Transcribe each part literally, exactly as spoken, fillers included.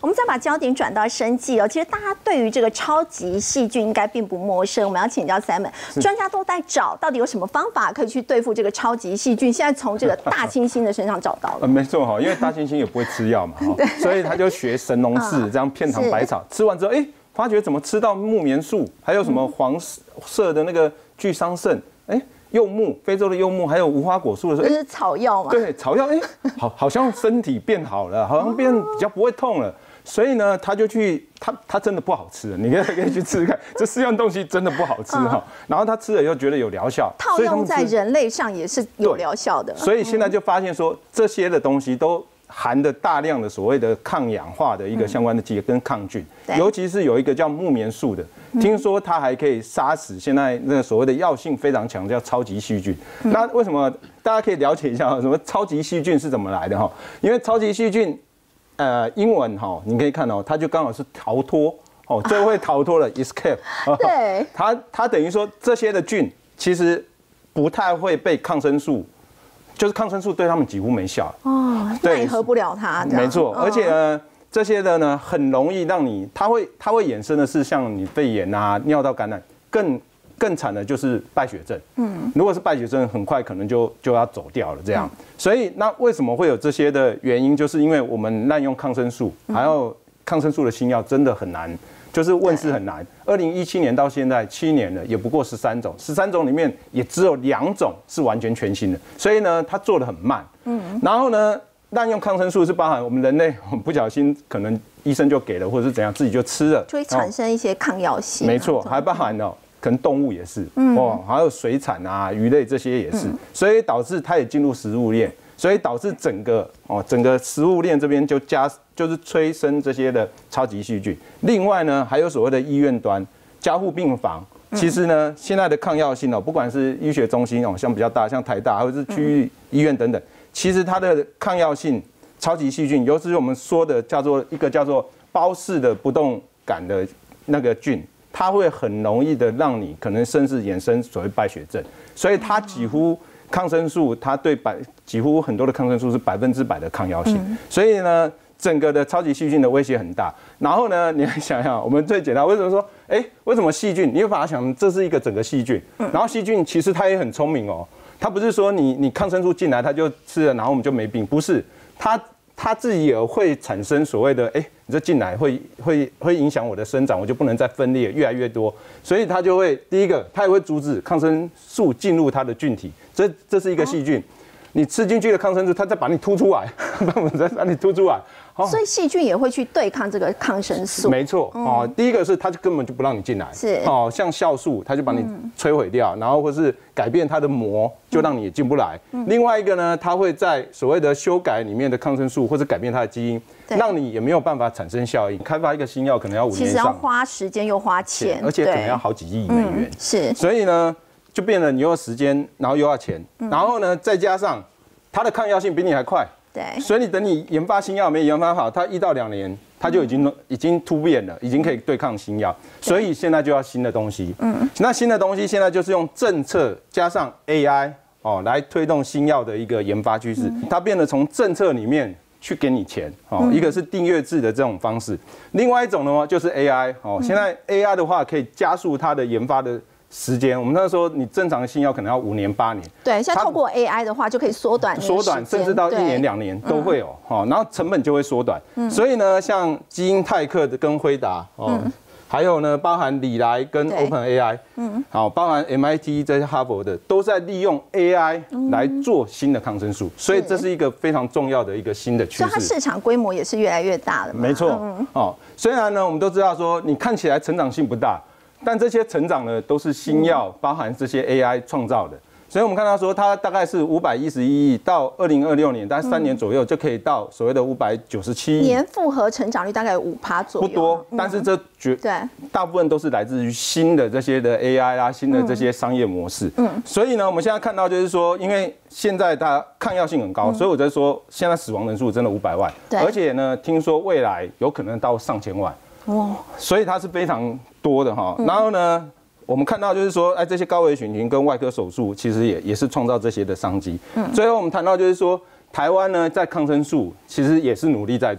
我们再把焦点转到生技哦，其实大家对于这个超级细菌应该并不陌生。我们要请教 Simon， 专家都在找到底有什么方法可以去对付这个超级细菌。现在从这个大猩猩的身上找到了， 呃，没错哈，因为大猩猩也不会吃药嘛，所以他就学神农氏这样片糖百草，吃完之后，哎，发觉怎么吃到木棉树，还有什么黄色的那个巨桑葚，哎。柚木，非洲的柚木，还有无花果树的时候， 这是草药嘛？ 对，草药，哎，好，好像身体变好了，好像变比较不会痛了。所以呢，他就去，他他真的不好吃，你可以可以去吃吃看，这四样东西真的不好吃哈。然后他吃了以后觉得有疗效， 套用在人类上也是有疗效的。 所以现在就发现说，这些的东西都含的大量的所谓的抗氧化的一个相关的剂跟抗菌，尤其是有一个叫木棉树的。听说它还可以杀死现在那个所谓的药性非常强叫超级细菌。那为什么大家可以了解一下什么超级细菌是怎么来的哈？因为超级细菌，呃，英文哈，你可以看哦，它就刚好是逃脱哦，最会逃脱的 escape。 对， 它它等于说这些的菌其实不太会被抗生素，就是抗生素对他们几乎没效哦，奈何不了它。 没错，而且呢。这些的呢，很容易让你，它会它会衍生的是像你肺炎啊、尿道感染，更更惨的就是败血症。嗯，如果是败血症，很快可能就就要走掉了这样。所以那为什么会有这些的原因？就是因为我们滥用抗生素，还有抗生素的新药真的很难，就是问世很难。二零一七年到现在七年了，也不过十三种，十三种里面也只有两种是完全全新的，所以呢，它做得很慢。嗯，然后呢？滥用抗生素是包含我们人类不小心可能医生就给了，或者是怎样自己就吃了， 就会产生一些抗药性。 没错，还包含哦，可能动物也是，哦，还有水产啊、鱼类这些也是，所以导致它也进入食物链，所以导致整个哦整个食物链这边就加就是催生这些的超级细菌。另外呢，还有所谓的医院端加护病房。其实呢，现在的抗药性哦，不管是医学中心哦，像比较大，像台大或者是区域医院等等。其实它的抗药性，超级细菌，尤其是我们说的叫做一个叫做包氏的不动感的那个菌，它会很容易的让你可能甚至衍生所谓败血症，所以它几乎抗生素，它对百几乎很多的抗生素是百分之百的抗药性，所以呢，整个的超级细菌的威胁很大。然后呢，你来想想，我们最简单，为什么说，哎，为什么细菌？你会把它想这是一个整个细菌，然后细菌其实它也很聪明哦。它不是说你你抗生素进来它就吃了，然后我们就没病，不是，它它自己也会产生所谓的，哎，你这进来会会会影响我的生长，我就不能再分裂越来越多，所以它就会第一个，它也会阻止抗生素进入它的菌体，这这是一个细菌，你吃进去的抗生素，它再把你突出来，再把你突出来。 所以细菌也会去对抗这个抗生素。 没错，哦，第一个是它就根本就不让你进来， 是哦，像酵素，它就把你摧毁掉，然后或是改变它的膜，就让你也进不来。另外一个呢，它会在所谓的修改里面的抗生素，或者改变它的基因，让你也没有办法产生效应。开发一个新药可能要五年以上， 其实要花时间又花钱， 而且可能要好几亿美元。 是， 所以呢，就变了你又要时间，然后又要钱，然后呢，再加上它的抗药性比你还快。 对， 所以你等你研发新药没研发好，它一到两年它就已经已经突变了，已经可以对抗新药，所以现在就要新的东西。嗯，那新的东西现在就是用政策加上 A I 哦来推动新药的一个研发趋势，它变得从政策里面去给你钱哦，一个是订阅制的这种方式，另外一种呢就是 A I 哦，现在 A I 的话可以加速它的研发的时间，我们那时候你正常的新药可能要五年八年， 对，现在透过 A I 的话就可以缩短缩短，甚至到一年两年都会有，好，然后成本就会缩短。所以呢，像基因泰克的跟辉达哦，还有呢，包含礼来跟 OpenAI， 嗯，好，包含 M I T 这些哈佛的，都在利用 A I 来做新的抗生素，所以这是一个非常重要的一个新的趋势。 所以它市场规模也是越来越大了。 没错，哦，虽然呢，我们都知道说你看起来成长性不大。但这些成长呢，都是新药，包含这些 A I 创造的，所以我们看到说，它大概是五百一十一亿，到二零二六年，大概三年左右就可以到所谓的五百九十七亿。 年复合成长率大概有五趴左右， 不多，但是这绝对大部分都是来自于新的这些的 A I 啊，新的这些商业模式。嗯，所以呢，我们现在看到就是说，因为现在它抗药性很高，所以我在说，现在死亡人数真的五百万，而且呢，听说未来有可能到上千万。哇，所以它是非常多的哈。然后呢，我们看到就是说，哎，这些高危群群跟外科手术，其实也也是创造这些的商机。嗯，最后我们谈到就是说，台湾呢在抗生素其实也是努力在做。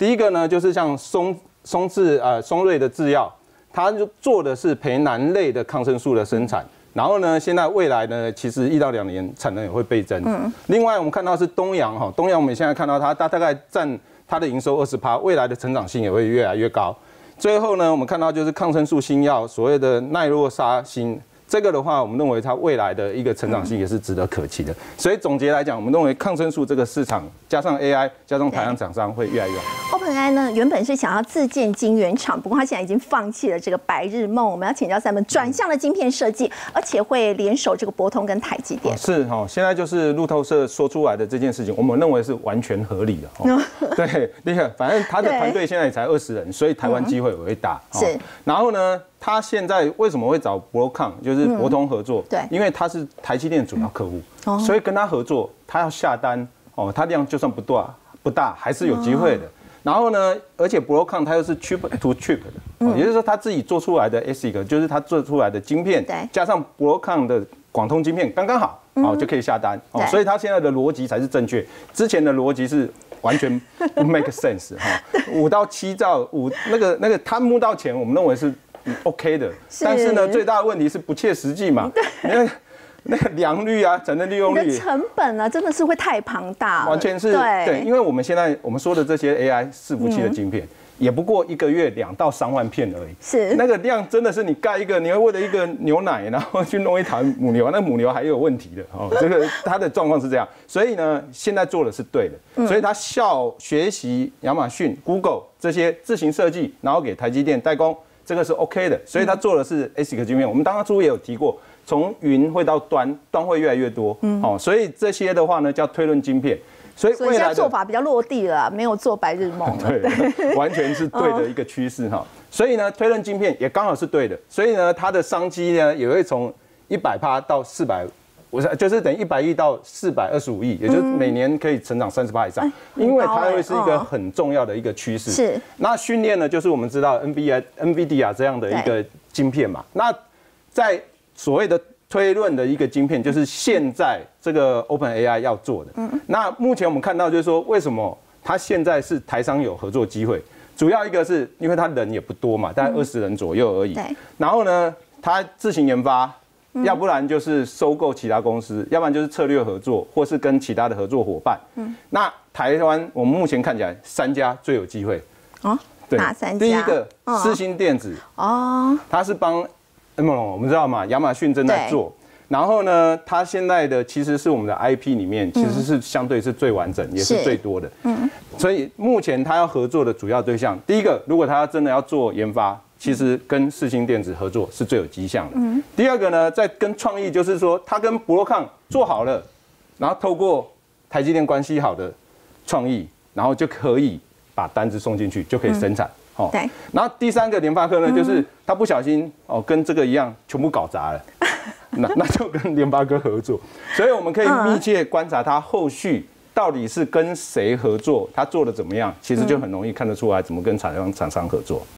第一个呢，就是像松松制呃松瑞的制药，它就做的是培囊类的抗生素的生产。然后呢，现在未来呢，其实一到两年产能也会倍增。嗯。另外，我们看到是东阳哈，东阳我们现在看到它，它大概占它的营收二十趴，未来的成长性也会越来越高。最后呢，我们看到就是抗生素新药，所谓的奈洛沙星。这个的话，我们认为它未来的一个成长性也是值得可期的。所以总结来讲，我们认为抗生素这个市场加上 A I 加上台湾厂商会越来越好。 OpenAI 呢，原本是想要自建晶圆厂，不过它现在已经放弃了这个白日梦。我们要请教Simon，转向了晶片设计，而且会联手这个博通跟台积电。 是哈，现在就是路透社说出来的这件事情，我们认为是完全合理的。对，第一个，反正他的团队现在也才二十人，所以台湾机会也会大。是，然后呢？他现在为什么会找Broadcom，就是博通合作？对，因为他是台积电主要客户，所以跟他合作，他要下单哦，他量就算不大不大，还是有机会的。然后呢，而且Broadcom它又是 chip to chip 的，也就是说他自己做出来的 A S I C， 就是他做出来的晶片，加上Broadcom的广通晶片，刚刚好哦就可以下单哦，所以他现在的逻辑才是正确，之前的逻辑是完全不 make sense 哈。五到七兆五那个那个他募到钱，我们认为是OK 的，但是呢，最大的问题是不切实际嘛。那个那个良率啊，产能利用率， 你的成本啊，真的是会太庞大。 完全是对，因为我们现在我们说的这些 A I 伺服器的晶片，也不过一个月两到三万片而已。是那个量真的是你盖一个，你会为了一个牛奶，然后去弄一台母牛，那母牛还有问题的哦。这个它的状况是这样，所以呢，现在做的是对的，所以它效学习亚马逊、Google 这些自行设计，然后给台积电代工。这个是 OK 的，所以他做的是 A S I C 晶片。我们当初也有提过，从云会到端，端会越来越多。嗯，哦，所以这些的话呢，叫推论晶片。所以未来的做法比较落地了，没有做白日梦。 对，完全是对的一个趋势哈。所以呢，推论晶片也刚好是对的。所以呢，它的商机呢也会从一百趴到四百。我是就是等于一百亿到四百二十五亿，也就是每年可以成长三十趴以上，因为它会是一个很重要的一个趋势。是。那训练呢，就是我们知道 N V I N V D A 这样的一个晶片嘛。那在所谓的推论的一个晶片，就是现在这个 OpenAI 要做的。嗯。那目前我们看到就是说，为什么它现在是台商有合作机会？主要一个是因为它人也不多嘛，大概二十人左右而已。对。然后呢，它自行研发。要不然就是收购其他公司，要不然就是策略合作，或是跟其他的合作伙伴。嗯，那台湾我们目前看起来三家最有机会。哦， 对，哪三家？ 第一个世芯电子。哦，它是帮 Amazon， 我们知道嘛，亚马逊正在做。然后呢，它现在的其实是我们的 I P 里面，其实是相对是最完整，也是最多的。嗯，所以目前它要合作的主要对象，第一个，如果它真的要做研发。其实跟世芯电子合作是最有迹象的。嗯，第二个呢，在跟创意，就是说他跟Broadcom做好了，然后透过台积电关系好的创意，然后就可以把单子送进去，就可以生产。哦，对。然后第三个联发科呢，就是他不小心哦，跟这个一样，全部搞砸了，那那就跟联发科合作。所以我们可以密切观察他后续到底是跟谁合作，他做的怎么样，其实就很容易看得出来怎么跟厂商厂商合作。